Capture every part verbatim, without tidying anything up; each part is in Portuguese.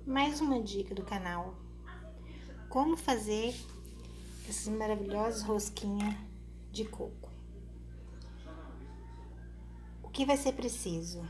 Mais uma dica do canal: como fazer essas maravilhosas rosquinhas de coco. O que vai ser preciso?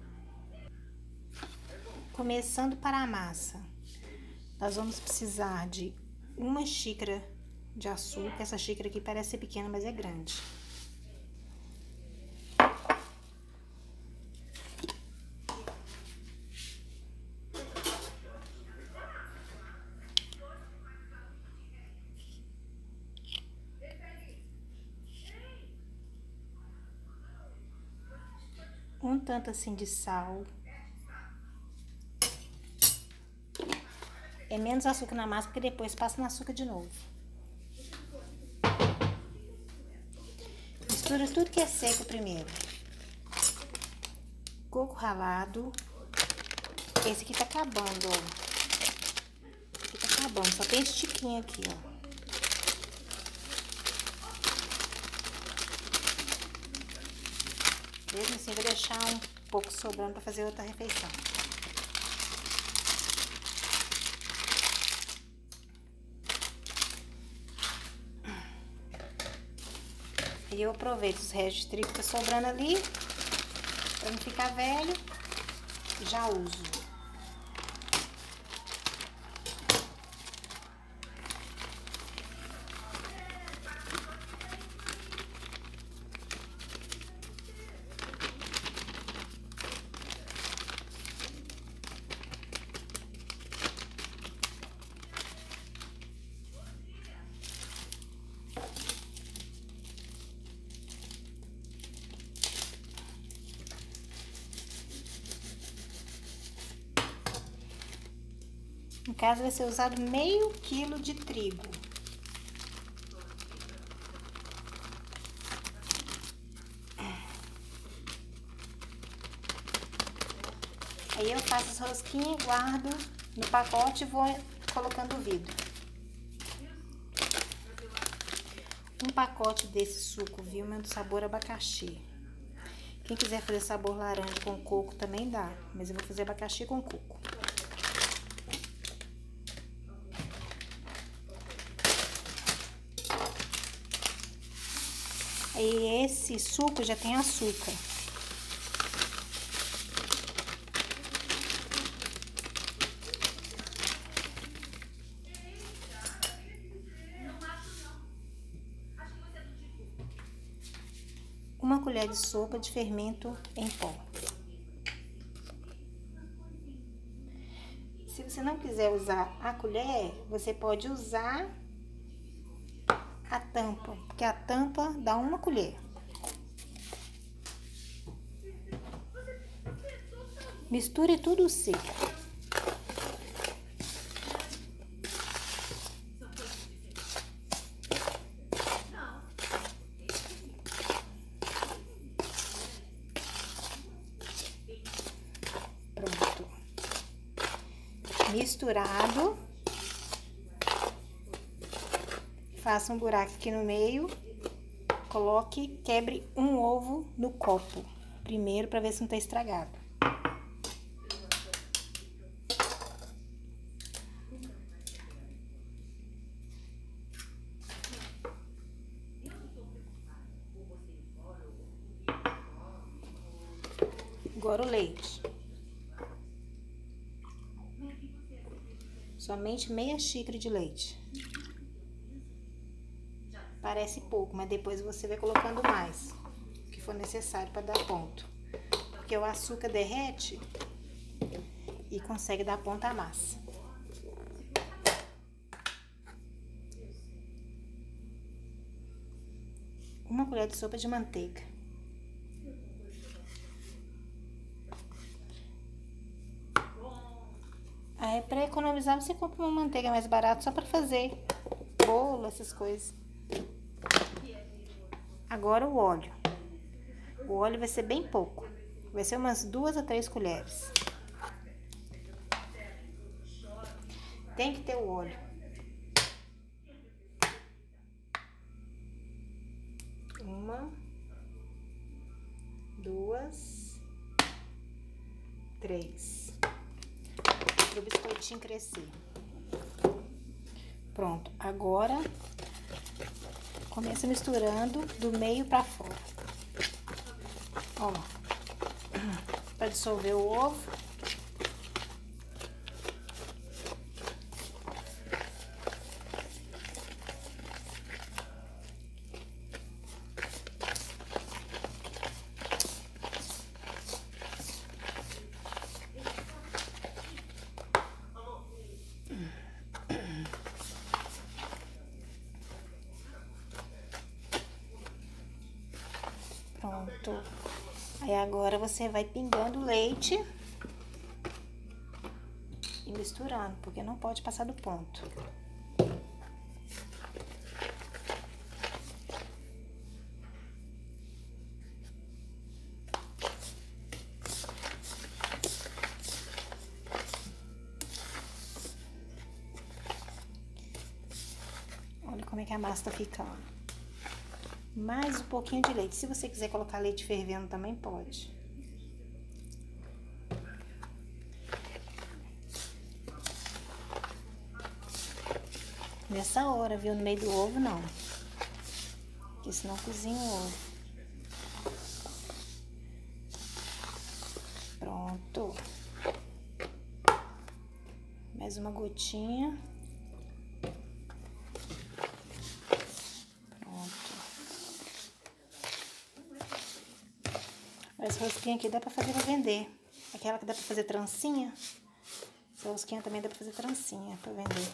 Começando para a massa, nós vamos precisar de uma xícara de açúcar. Essa xícara aqui parece ser pequena, mas é grande. Um tanto assim de sal. É menos açúcar na massa, porque depois passa no açúcar de novo. Mistura tudo que é seco primeiro. Coco ralado. Esse aqui tá acabando, ó. Esse aqui tá acabando, só tem esse tiquinho aqui, ó. Mesmo assim, vou deixar um pouco sobrando pra fazer outra refeição. E eu aproveito os restos de trigo que tá sobrando ali, pra não ficar velho, e já uso. No caso, vai ser usado meio quilo de trigo. Aí eu faço as rosquinhas, guardo no pacote e vou colocando o vidro. Um pacote desse suco Vilma do sabor abacaxi. Quem quiser fazer sabor laranja com coco também dá, mas eu vou fazer abacaxi com coco. Aí esse suco já tem açúcar. Uma colher de sopa de fermento em pó. Se você não quiser usar a colher, você pode usar a tampa, porque a tampa dá uma colher. Misture tudo seco. Pronto. Misturado. Faça um buraco aqui no meio, coloque, quebre um ovo no copo, primeiro, para ver se não tá estragado. Agora o leite. Somente meia xícara de leite. Parece pouco, mas depois você vai colocando mais, o que for necessário para dar ponto. Porque o açúcar derrete e consegue dar ponto à massa. Uma colher de sopa de manteiga. Aí, para economizar, você compra uma manteiga mais barata só para fazer bolo, essas coisas. Agora o óleo. O óleo vai ser bem pouco. Vai ser umas duas a três colheres. Tem que ter o óleo. Uma, duas, três. Pro biscoitinho. leitinho crescer. Pronto, agora começa misturando do meio pra fora. Ó, pra dissolver o ovo. Pronto. Aí agora você vai pingando o leite e misturando, porque não pode passar do ponto. Olha como é que a massa tá ficando. Mais um pouquinho de leite. Se você quiser colocar leite fervendo também pode. Nessa hora, viu? No meio do ovo, não. Porque senão cozinha o ovo. Pronto. Mais uma gotinha. Essa rosquinha aqui dá pra fazer pra vender. Aquela que dá pra fazer trancinha. Essa rosquinha também dá pra fazer trancinha pra vender.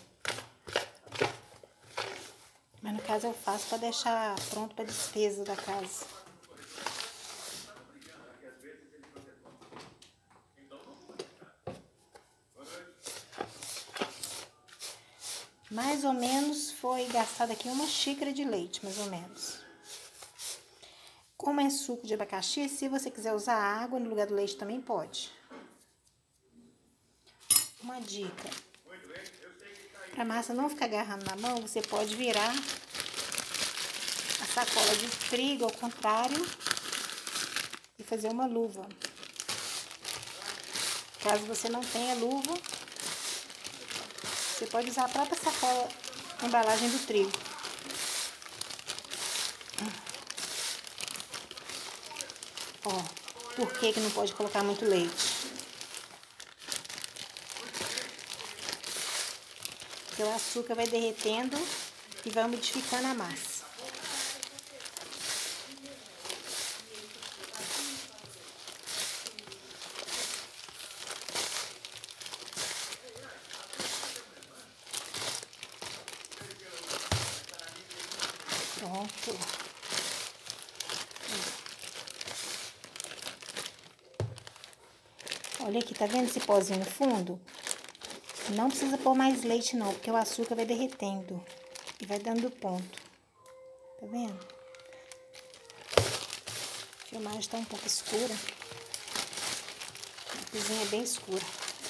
Mas no caso eu faço pra deixar pronto pra despesa da casa. Mais ou menos foi gastada aqui uma xícara de leite, mais ou menos. Como é suco de abacaxi, se você quiser usar água no lugar do leite também pode. Uma dica. Para a massa não ficar agarrando na mão, você pode virar a sacola de trigo ao contrário e fazer uma luva. Caso você não tenha luva, você pode usar a própria sacola, a embalagem do trigo. Ó, por que que não pode colocar muito leite? Porque o açúcar vai derretendo e vai umidificando a massa. Pronto. Olha aqui, tá vendo esse pozinho no fundo? Não precisa pôr mais leite não, porque o açúcar vai derretendo e vai dando ponto. Tá vendo? A filmagem tá um pouco escura. A cozinha é bem escura.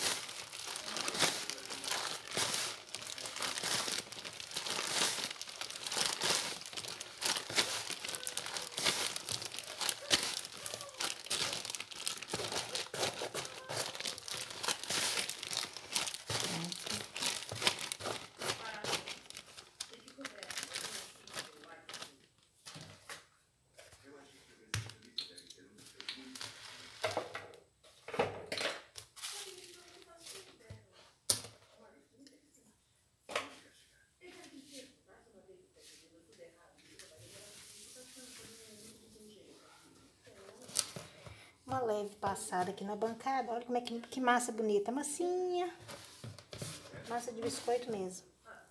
Uma leve passada aqui na bancada. Olha como é que, que massa bonita. Massinha. Massa de biscoito mesmo.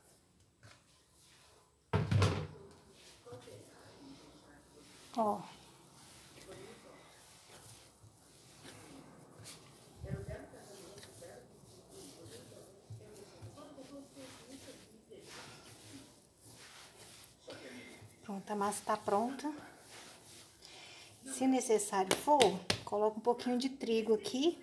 Ó. Pronto, a massa tá pronta. Se necessário for, coloca um pouquinho de trigo aqui.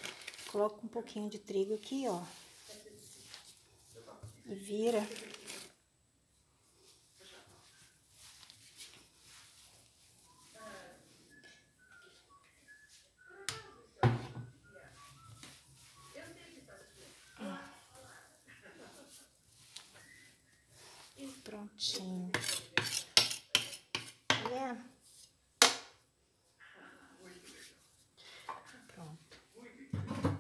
Coloca um pouquinho de trigo aqui, ó. E vira Prontinho. Tá vendo? Pronto.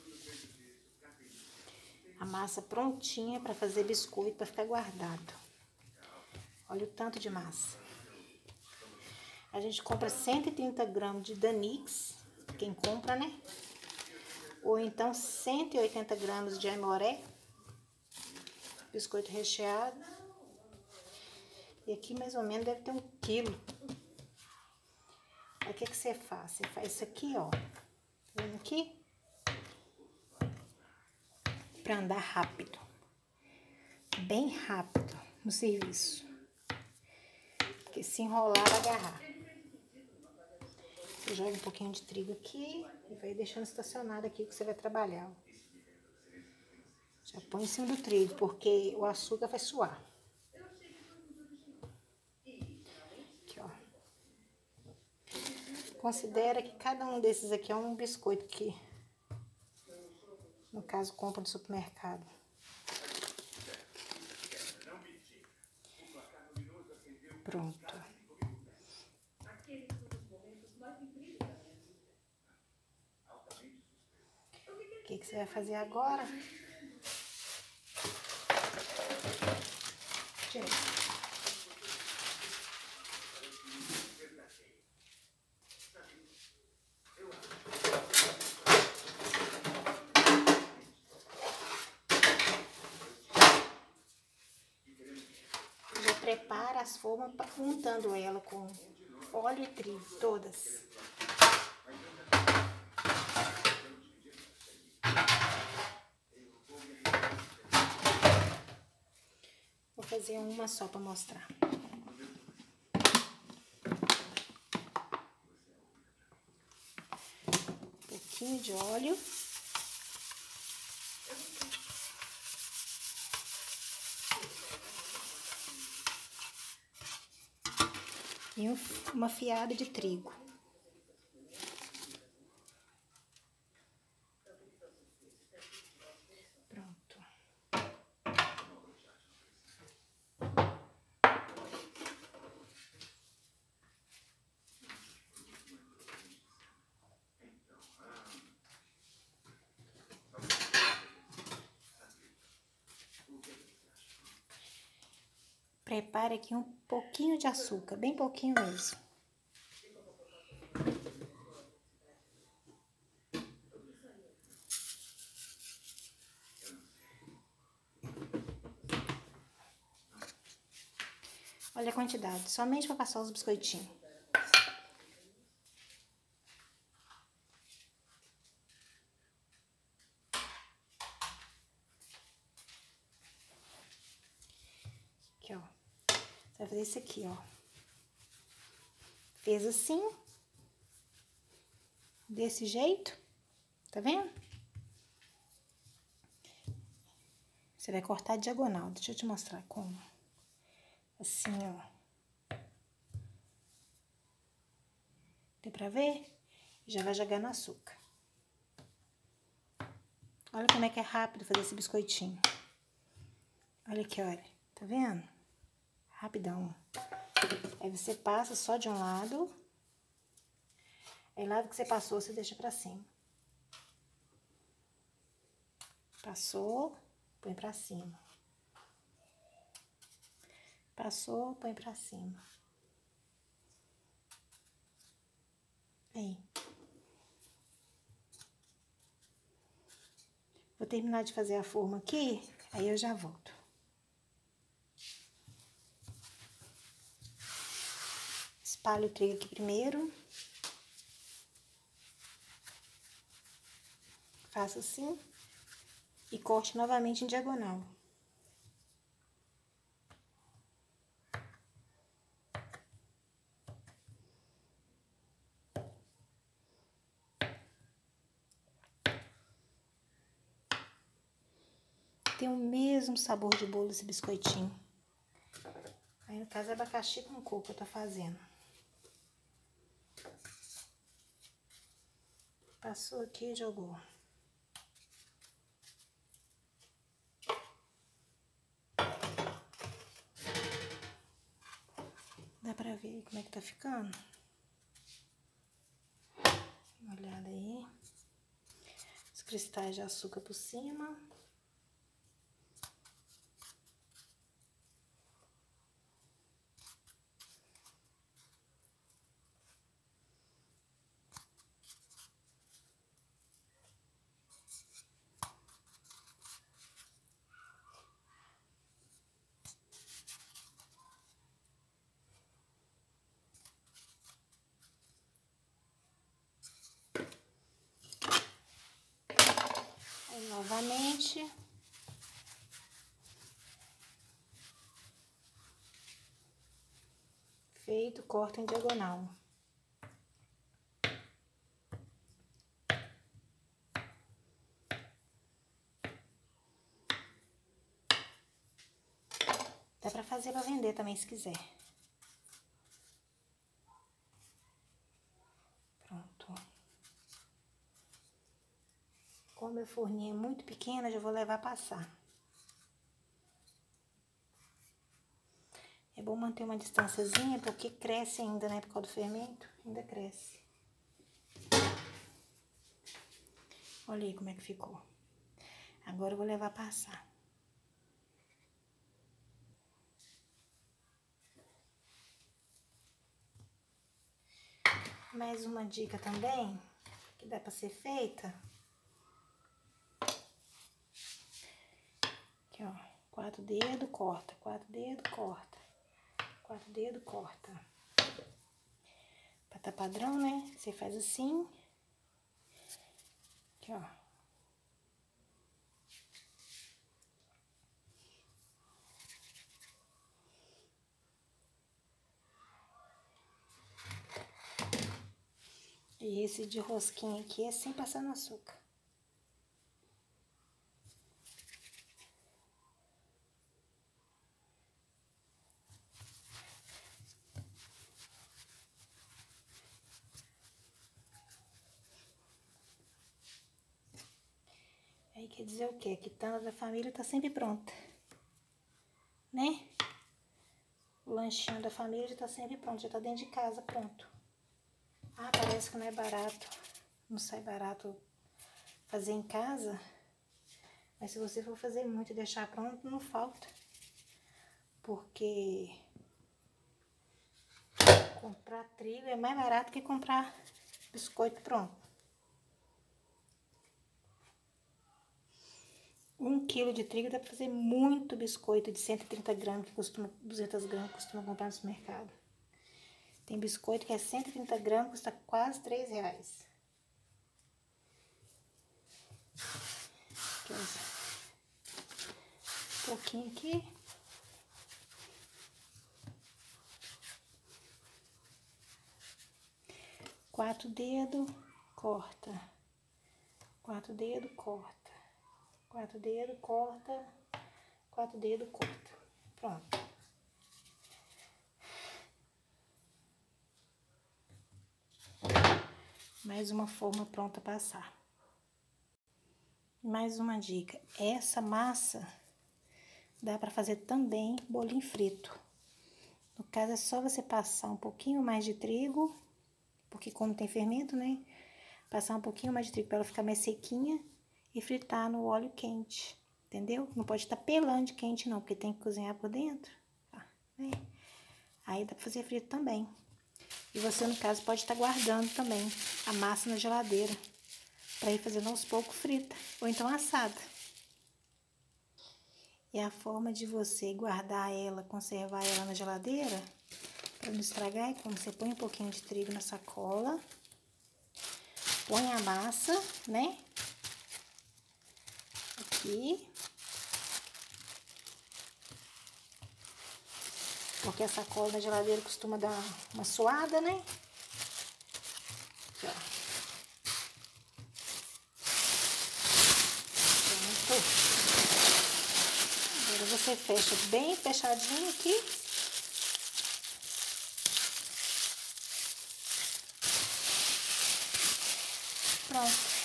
A massa prontinha para fazer biscoito, para ficar guardado. Olha o tanto de massa. A gente compra cento e trinta gramas de Danix, quem compra, né? Ou então cento e oitenta gramas de Aimoré, biscoito recheado. E aqui mais ou menos deve ter um quilo. Aí o que que você faz? Você faz isso aqui, ó. Tá vendo aqui? Pra andar rápido. Bem rápido no serviço. Porque se enrolar, vai agarrar. Você joga um pouquinho de trigo aqui e vai deixando estacionado aqui que você vai trabalhar. Ó. Já põe em cima do trigo, porque o açúcar vai suar. Aqui, ó. Considera que cada um desses aqui é um biscoito que, no caso, compra no supermercado. Pronto. O que que você vai fazer agora? Tira. Já prepara as formas, untando ela com óleo e trigo, todas. Vou fazer uma só para mostrar. Um pouquinho de óleo. E um, uma fiada de trigo. Pronto. Prepare aqui um pouquinho de açúcar, bem pouquinho mesmo. Olha a quantidade, somente para passar os biscoitinhos. Aqui, ó. Você vai fazer isso aqui, ó. Fez assim. Desse jeito. Tá vendo? Você vai cortar diagonal. Deixa eu te mostrar como. Assim, ó. Deu pra ver? Já vai jogar no açúcar. Olha como é que é rápido fazer esse biscoitinho. Olha aqui, olha. Tá vendo? Rapidão. Aí você passa só de um lado. Aí, lado que você passou, você deixa pra cima. Passou, põe pra cima. Passou, põe pra cima. Aí. Vou terminar de fazer a forma aqui, aí eu já volto. Espalho o trigo aqui primeiro. Faço assim. E corte novamente em diagonal. Tem o mesmo sabor de bolo esse biscoitinho. Aí, no caso, é abacaxi com coco que eu tô fazendo. Passou aqui e jogou. pra ver como é que tá ficando. Uma olhada aí. Os cristais de açúcar por cima. Aí, novamente. Feito, corta em diagonal. Dá pra fazer pra vender também, se quiser. Pronto. Como meu forninho é muito pequeno, eu já vou levar a passar. É bom manter uma distânciazinha, porque cresce ainda, né? Por causa do fermento, ainda cresce. Olha aí como é que ficou. Agora eu vou levar a passar. Mais uma dica também, que dá pra ser feita. Aqui, ó. Quatro dedos, corta. Quatro dedos, corta. Quatro dedos, corta. Pra tá padrão, né? Você faz assim. Aqui, ó. E esse de rosquinha aqui é sem passar no açúcar. Aí quer dizer o quê? A quitanda da família tá sempre pronta, né? O lanchinho da família já tá sempre pronto, já tá dentro de casa pronto. Ah, parece que não é barato, não sai barato fazer em casa, mas se você for fazer muito e deixar pronto, não falta. Porque comprar trigo é mais barato que comprar biscoito pronto. Um quilo de trigo dá pra fazer muito biscoito de cento e trinta gramas, que costuma, duzentos gramas, que costuma comprar no supermercado. Tem biscoito que é cento e trinta gramas, custa quase três reais. Aqui, um pouquinho aqui. Quatro dedos, corta. Quatro dedos, corta. Quatro dedos, corta. Quatro dedos, corta. Pronto. Mais uma forma pronta para assar. Mais uma dica. Essa massa dá para fazer também bolinho frito. No caso, é só você passar um pouquinho mais de trigo, porque como tem fermento, né? Passar um pouquinho mais de trigo para ela ficar mais sequinha e fritar no óleo quente, entendeu? Não pode estar pelando de quente não, porque tem que cozinhar por dentro, tá, né? Aí dá para fazer frito também. E você, no caso, pode estar guardando também a massa na geladeira, para ir fazendo aos poucos frita, ou então assada. E a forma de você guardar ela, conservar ela na geladeira, para não estragar, é como você põe um pouquinho de trigo na sacola, põe a massa, né? Aqui. Porque a sacola da geladeira costuma dar uma suada, né? Aqui, ó. Pronto. Agora você fecha bem fechadinho aqui. Pronto.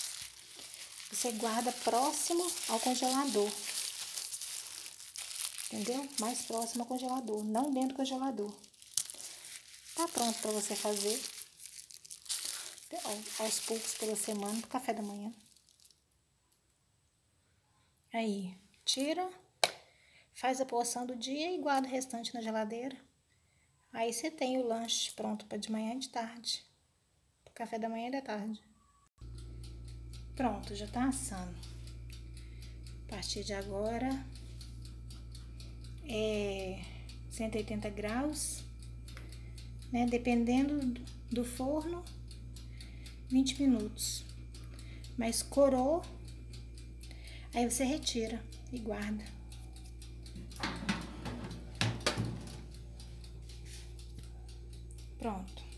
Você guarda próximo ao congelador. entendeu? Mais próximo ao congelador, não dentro do congelador. Tá pronto para você fazer aos poucos pela semana, pro café da manhã. Aí, tira, faz a porção do dia e guarda o restante na geladeira. Aí você tem o lanche pronto para de manhã e de tarde. Pro café da manhã e da tarde. Pronto, já tá assando. A partir de agora, é cento e oitenta graus, né? Dependendo do forno, vinte minutos. Mas corou, aí você retira e guarda. Pronto.